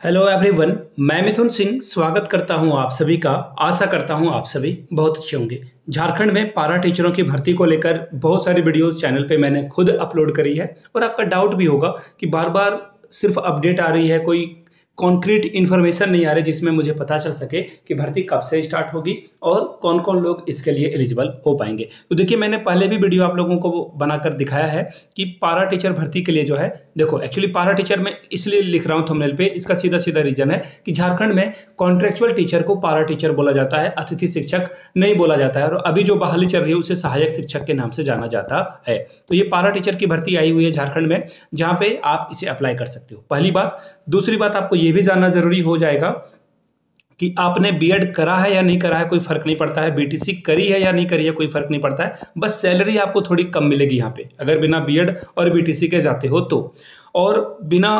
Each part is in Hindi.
Hello everyone. मैं मिथुन सिंह स्वागत करता हूं आप सभी का। आशा करता हूं आप सभी बहुत अच्छे होंगे। झारखंड में पारा टीचरों की भर्ती को लेकर बहुत सारी वीडियोस चैनल पे मैंने खुद अपलोड करी है और आपका डाउट भी होगा कि बार बार सिर्फ अपडेट आ रही है, कोई कॉन्क्रीट इन्फॉर्मेशन नहीं आ रही जिसमें मुझे पता चल सके कि भर्ती कब से स्टार्ट होगी और कौन कौन लोग इसके लिए एलिजिबल हो पाएंगे। तो देखिए, मैंने पहले भी वीडियो आप लोगों को बनाकर दिखाया है कि पारा टीचर भर्ती के लिए जो है, देखो एक्चुअली पारा टीचर में इसलिए लिख रहा हूँ थंबनेल पे, इसका सीधा सीधा रीजन है कि झारखंड में कॉन्ट्रेक्चुअल टीचर को पारा टीचर बोला जाता है, अतिथि शिक्षक नहीं बोला जाता है। और अभी जो बहाली चल रही है उसे सहायक शिक्षक के नाम से जाना जाता है। तो ये पारा टीचर की भर्ती आई हुई है झारखंड में, जहां पे आप इसे अप्लाई कर सकते हो। पहली बात। दूसरी बात, आपको ये भी जानना जरूरी हो जाएगा कि आपने बीएड करा है या नहीं करा है, कोई फर्क नहीं पड़ता है। बीटीसी करी है या नहीं करी है, कोई फर्क नहीं पड़ता है। बस सैलरी आपको थोड़ी कम मिलेगी यहाँ पे, अगर बिना बीएड और बीटीसी के जाते हो तो। और बिना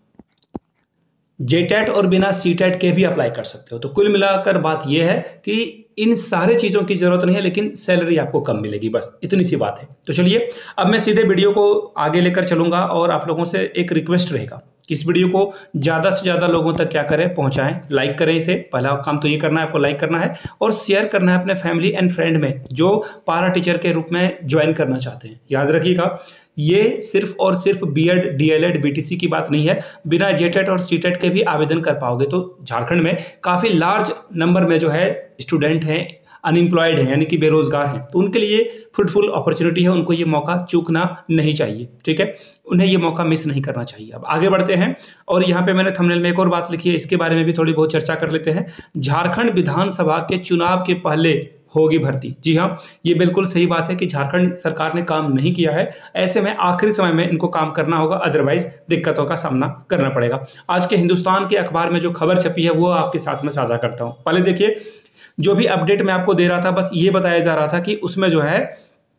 जेटेट और बिना सीटेट के भी अप्लाई कर सकते हो। तो कुल मिलाकर बात यह है कि इन सारे चीज़ों की जरूरत नहीं है, लेकिन सैलरी आपको कम मिलेगी, बस इतनी सी बात है। तो चलिए, अब मैं सीधे वीडियो को आगे लेकर चलूंगा और आप लोगों से एक रिक्वेस्ट रहेगा कि इस वीडियो को ज़्यादा से ज़्यादा लोगों तक क्या करें, पहुंचाएं, लाइक करें। इसे पहला काम तो ये करना है, आपको लाइक करना है और शेयर करना है अपने फैमिली एंड फ्रेंड में जो पारा टीचर के रूप में ज्वाइन करना चाहते हैं। याद रखिएगा, ये सिर्फ और सिर्फ बीएड, डीएलएड, बीटीसी की बात नहीं है। बिना जेटेट और सीटेट के भी आवेदन कर पाओगे। तो झारखंड में काफ़ी लार्ज नंबर में जो है स्टूडेंट हैं, अनएम्प्लॉयड हैं, यानी कि बेरोजगार हैं। तो उनके लिए फ्रूटफुल अपॉर्चुनिटी है, उनको ये मौका चूकना नहीं चाहिए। ठीक है, उन्हें ये मौका मिस नहीं करना चाहिए। अब आगे बढ़ते हैं और यहाँ पे मैंने थंबनेल में एक और बात लिखी है, इसके बारे में भी थोड़ी बहुत चर्चा कर लेते हैं। झारखंड विधानसभा के चुनाव के पहले होगी भर्ती। जी हाँ, ये बिल्कुल सही बात है कि झारखंड सरकार ने काम नहीं किया है। ऐसे में आखिरी समय में इनको काम करना होगा, अदरवाइज दिक्कतों का सामना करना पड़ेगा। आज के हिंदुस्तान के अखबार में जो खबर छपी है वो आपके साथ में साझा करता हूँ। पहले देखिए, जो भी अपडेट मैं आपको दे रहा था, बस ये बताया जा रहा था कि उसमें जो है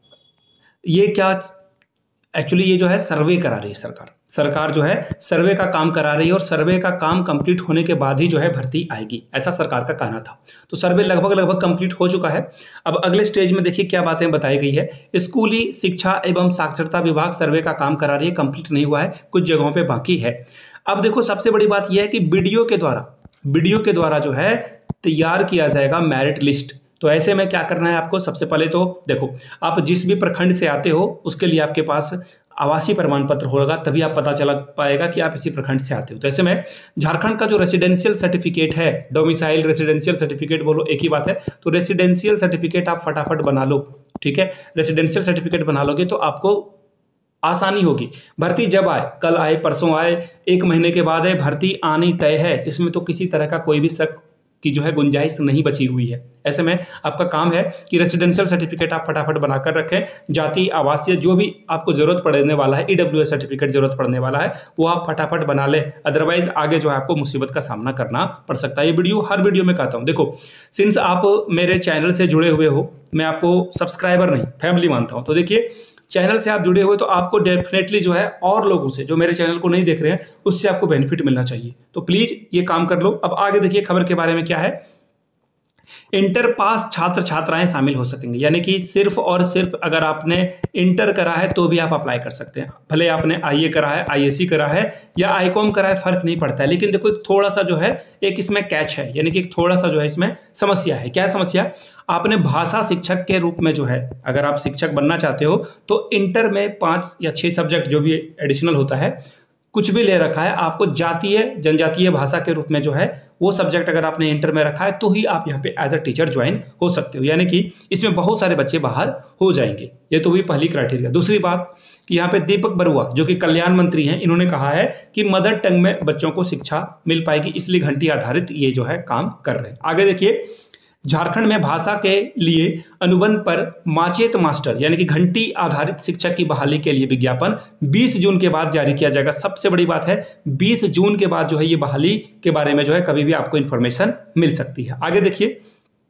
ये क्या, एक्चुअली ये जो है सर्वे करा रही है सरकार जो है सर्वे का काम करा रही है और सर्वे का काम कंप्लीट होने के बाद ही जो है भर्ती आएगी, ऐसा सरकार का कहना था। तो सर्वे लगभग कंप्लीट हो चुका है। अब अगले स्टेज में देखिए क्या बातें बताई गई है। स्कूली शिक्षा एवं साक्षरता विभाग सर्वे का काम करा रही है, कंप्लीट नहीं हुआ है, कुछ जगहों पे बाकी है। अब देखो, सबसे बड़ी बात यह है कि वीडियो के द्वारा जो है तैयार किया जाएगा मेरिट लिस्ट। तो ऐसे में क्या करना है आपको, सबसे पहले तो देखो, आप जिस भी प्रखंड से आते हो उसके लिए आपके पास आवासीय प्रमाण पत्र होगा, तभी आप पता चला पाएगा कि आप इसी प्रखंड से आते हो। तो ऐसे में झारखंड का जो रेसिडेंशियल सर्टिफिकेट है, डोमिसाइल रेसिडेंशियल सर्टिफिकेट बोलो, एक ही बात है। तो रेसिडेंशियल सर्टिफिकेट आप फटाफट बना लो। ठीक है, रेसिडेंशियल सर्टिफिकेट बना लोगे तो आपको आसानी होगी। भर्ती जब आए, कल आए, परसों आए, एक महीने के बाद आए, भर्ती आनी तय है। इसमें तो किसी तरह का कोई भी शक की जो है गुंजाइश नहीं बची हुई है। ऐसे में आपका काम है कि रेसिडेंशियल सर्टिफिकेट आप फटाफट बनाकर रखें। जाति, आवासीय, जो भी आपको जरूरत पड़ने वाला है, ईडब्ल्यूएस सर्टिफिकेट जरूरत पड़ने वाला है, वो आप फटाफट बना लें, अदरवाइज आगे जो है आपको मुसीबत का सामना करना पड़ सकता है। ये हर वीडियो में कहता हूँ। देखो, सिंस आप मेरे चैनल से जुड़े हुए हो, मैं आपको सब्सक्राइबर नहीं फैमिली मानता हूँ। तो देखिए, चैनल से आप जुड़े हुए तो आपको डेफिनेटली जो है और लोगों से जो मेरे चैनल को नहीं देख रहे हैं उससे आपको बेनिफिट मिलना चाहिए। तो प्लीज ये काम कर लो। अब आगे देखिए खबर के बारे में क्या है। इंटर पास छात्र छात्राएं शामिल हो सकेंगे, यानी कि सिर्फ और सिर्फ अगर आपने इंटर करा है तो भी आप अप्लाई कर सकते हैं। भले आपने आईए करा है, आईएससी करा है या आईकॉम करा है, फर्क नहीं पड़ता है। लेकिन देखो, एक थोड़ा सा जो है एक इसमें कैच है, यानी कि एक थोड़ा सा जो है इसमें समस्या है। क्या समस्या? आपने भाषा शिक्षक के रूप में जो है, अगर आप शिक्षक बनना चाहते हो तो इंटर में 5 या 6 सब्जेक्ट जो भी एडिशनल होता है, कुछ भी ले रखा है, आपको जातीय जनजातीय भाषा के रूप में जो है वो सब्जेक्ट अगर आपने इंटर में रखा है तो ही आप यहाँ पे एज अ टीचर ज्वाइन हो सकते हो। यानी कि इसमें बहुत सारे बच्चे बाहर हो जाएंगे। ये तो हुई पहली क्राइटेरिया। दूसरी बात कि यहाँ पे दीपक बरुआ जो कि कल्याण मंत्री हैं, इन्होंने कहा है कि मदर टंग में बच्चों को शिक्षा मिल पाएगी, इसलिए घंटी आधारित ये जो है काम कर रहे हैं। आगे देखिए, झारखंड में भाषा के लिए अनुबंध पर माचेत मास्टर यानी कि घंटी आधारित शिक्षक की बहाली के लिए विज्ञापन 20 जून के बाद जारी किया जाएगा। सबसे बड़ी बात है, 20 जून के बाद जो है ये बहाली के बारे में जो है कभी भी आपको इंफॉर्मेशन मिल सकती है। आगे देखिए,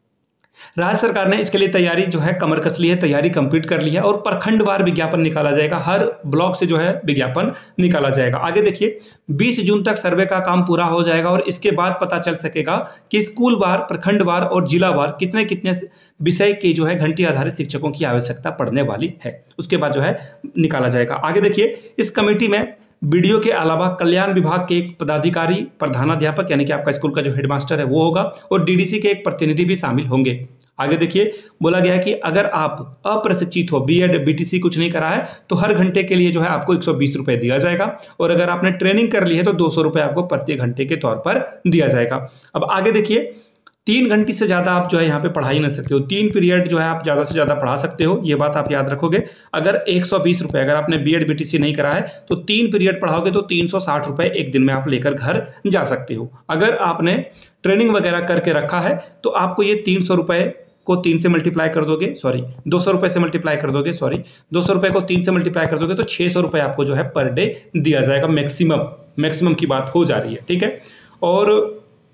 राज्य सरकार ने इसके लिए तैयारी जो है कमर कस ली है, तैयारी कंप्लीट कर ली है और प्रखंडवार विज्ञापन निकाला जाएगा। हर ब्लॉक से जो है विज्ञापन निकाला जाएगा। आगे देखिए, 20 जून तक सर्वे का काम पूरा हो जाएगा और इसके बाद पता चल सकेगा कि स्कूलवार, प्रखंडवार और जिलावार कितने कितने विषय की जो है घंटी आधारित शिक्षकों की आवश्यकता पड़ने वाली है। उसके बाद जो है निकाला जाएगा। आगे देखिए, इस कमेटी में वीडियो के अलावा कल्याण विभाग के एक पदाधिकारी, प्रधानाध्यापक यानी कि आपका स्कूल का जो हेडमास्टर है वो होगा, और डीडीसी के एक प्रतिनिधि भी शामिल होंगे। आगे देखिए, बोला गया है कि अगर आप अप्रशिक्षित हो, बीएड बीटीसी कुछ नहीं करा है, तो हर घंटे के लिए जो है आपको 120 रुपये दिया जाएगा, और अगर आपने ट्रेनिंग कर ली है तो 200 रुपये आपको प्रति घंटे के तौर पर दिया जाएगा। अब आगे देखिए, 3 घंटे से ज़्यादा आप जो है यहाँ पे पढ़ाई नहीं सकते हो, 3 पीरियड जो है आप ज़्यादा से ज़्यादा पढ़ा सकते हो, ये बात आप याद रखोगे। अगर 120 रुपये, अगर आपने बीएड बीटीसी नहीं करा है तो 3 पीरियड पढ़ाओगे तो 360 रुपये एक दिन में आप लेकर घर जा सकते हो। अगर आपने ट्रेनिंग वगैरह करके रखा है तो आपको ये 300 रुपये को 3 से मल्टीप्लाई कर दोगे, 200 रुपये से मल्टीप्लाई कर दोगे, 200 रुपये को 3 से मल्टीप्लाई कर दोगे तो 600 रुपये आपको जो है पर डे दिया जाएगा। मैक्सिमम की बात हो जा रही है, ठीक है। और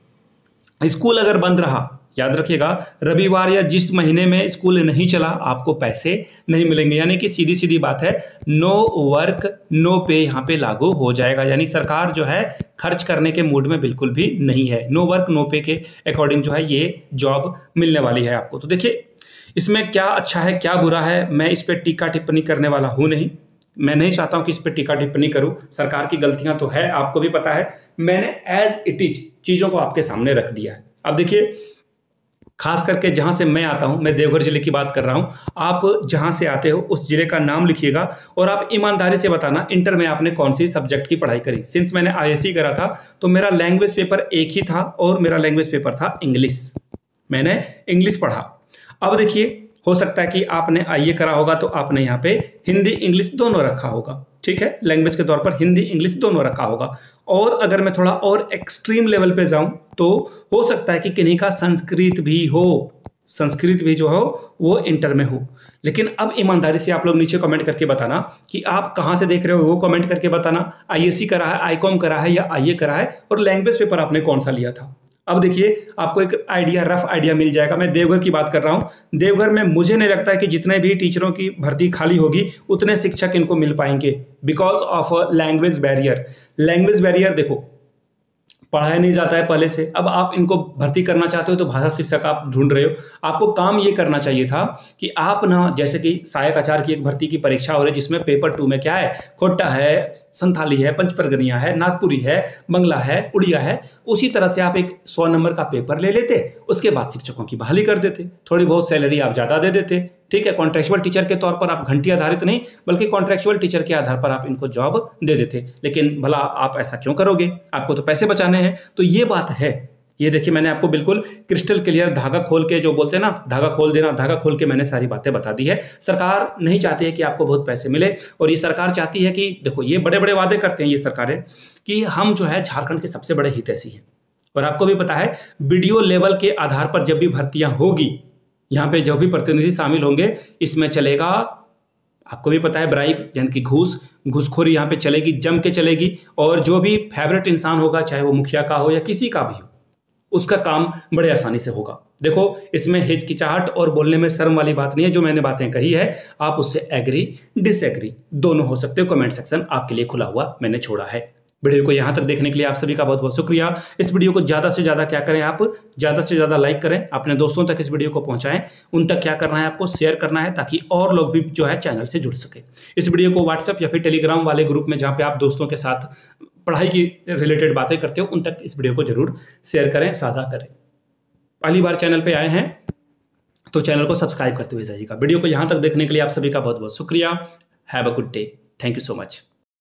स्कूल अगर बंद रहा, याद रखिएगा, रविवार या जिस महीने में स्कूल नहीं चला आपको पैसे नहीं मिलेंगे, यानी कि सीधी सीधी बात है, नो वर्क नो पे यहाँ पे लागू हो जाएगा। यानी सरकार जो है खर्च करने के मूड में बिल्कुल भी नहीं है, नो वर्क नो पे के अकॉर्डिंग जो है ये जॉब मिलने वाली है आपको। तो देखिए, इसमें क्या अच्छा है क्या बुरा है, मैं इस पर टीका टिप्पणी करने वाला हूँ नहीं, मैं नहीं चाहता हूं कि इस पर टीका टिप्पणी करूं। सरकार की गलतियां तो है, आपको भी पता है, मैंने एज इट इज चीज़ों को आपके सामने रख दिया है। अब देखिए, खास करके जहां से मैं आता हूं, मैं देवघर जिले की बात कर रहा हूं, आप जहां से आते हो उस जिले का नाम लिखिएगा और आप ईमानदारी से बताना इंटर में आपने कौन सी सब्जेक्ट की पढ़ाई करी। सिंस मैंने आईएससी करा था तो मेरा लैंग्वेज पेपर एक ही था और मेरा लैंग्वेज पेपर था इंग्लिश, मैंने इंग्लिश पढ़ा। अब देखिए, हो सकता है कि आपने आईए करा होगा तो आपने यहाँ पे हिंदी इंग्लिश दोनों रखा होगा, ठीक है, लैंग्वेज के तौर पर हिंदी इंग्लिश दोनों रखा होगा। और अगर मैं थोड़ा और एक्सट्रीम लेवल पे जाऊं तो हो सकता है कि किन्हीं का संस्कृत भी हो, संस्कृत भी जो हो वो इंटर में हो। लेकिन अब ईमानदारी से आप लोग नीचे कमेंट करके बताना कि आप कहाँ से देख रहे हो, वो कमेंट करके बताना। आईएससी करा है, आईकॉम करा है या आईए करा है, और लैंग्वेज पेपर आपने कौन सा लिया था। अब देखिए, आपको एक आइडिया, रफ आइडिया मिल जाएगा। मैं देवघर की बात कर रहा हूं, देवघर में मुझे नहीं लगता है कि जितने भी टीचरों की भर्ती खाली होगी उतने शिक्षक इनको मिल पाएंगे, because of language barrier. Language barrier देखो, पढ़ाया नहीं जाता है पहले से, अब आप इनको भर्ती करना चाहते हो तो भाषा शिक्षक आप ढूंढ रहे हो। आपको काम ये करना चाहिए था कि आप ना, जैसे कि सहायक आचार्य की एक भर्ती की परीक्षा हो रही है जिसमें पेपर 2 में क्या है, खोटा है, संथाली है, पंचपरगनिया है, नागपुरी है, बंगला है, उड़िया है, उसी तरह से आप एक 100 नंबर का पेपर ले लेते, उसके बाद शिक्षकों की बहाली कर देते, थोड़ी बहुत सैलरी आप ज़्यादा दे देते, ठीक है। कॉन्ट्रेक्चुअल टीचर के तौर पर आप घंटी आधारित नहीं बल्कि कॉन्ट्रेक्चुअल टीचर के आधार पर आप इनको जॉब दे देते। लेकिन भला आप ऐसा क्यों करोगे, आपको तो पैसे बचाने हैं। तो ये बात है, ये देखिए, मैंने आपको बिल्कुल क्रिस्टल क्लियर धागा खोल के, जो बोलते हैं ना धागा खोल देना, धागा खोल के मैंने सारी बातें बता दी है। सरकार नहीं चाहती है कि आपको बहुत पैसे मिले, और ये सरकार चाहती है कि देखो, ये बड़े बड़े वादे करते हैं ये सरकारें कि हम जो है झारखंड के सबसे बड़े हितैषी हैं। और आपको भी पता है, वीडियो लेवल के आधार पर जब भी भर्तियां होगी, यहाँ पे जो भी प्रतिनिधि शामिल होंगे, इसमें चलेगा, आपको भी पता है, ब्राइब यानी कि घूसखोरी यहाँ पे चलेगी, जम के चलेगी। और जो भी फेवरेट इंसान होगा, चाहे वो मुखिया का हो या किसी का भी हो, उसका काम बड़े आसानी से होगा। देखो, इसमें हिचकिचाहट और बोलने में शर्म वाली बात नहीं है। जो मैंने बातें कही है, आप उससे एग्री डिसएग्री दोनों हो सकते हो। कमेंट सेक्शन आपके लिए खुला हुआ मैंने छोड़ा है। वीडियो को यहाँ तक देखने के लिए आप सभी का बहुत बहुत शुक्रिया। इस वीडियो को ज़्यादा से ज़्यादा क्या करें, आप ज़्यादा से ज़्यादा लाइक करें, अपने दोस्तों तक इस वीडियो को पहुँचाएं। उन तक क्या करना है, आपको शेयर करना है, ताकि और लोग भी जो है चैनल से जुड़ सके। इस वीडियो को व्हाट्सएप या फिर टेलीग्राम वाले ग्रुप में, जहाँ पे आप दोस्तों के साथ पढ़ाई की रिलेटेड बातें करते हो, उन तक इस वीडियो को जरूर शेयर करें, साझा करें। पहली बार चैनल पर आए हैं तो चैनल को सब्सक्राइब करते हुए जाइएगा। वीडियो को यहाँ तक देखने के लिए आप सभी का बहुत बहुत शुक्रिया। Have a good day. Thank you so much.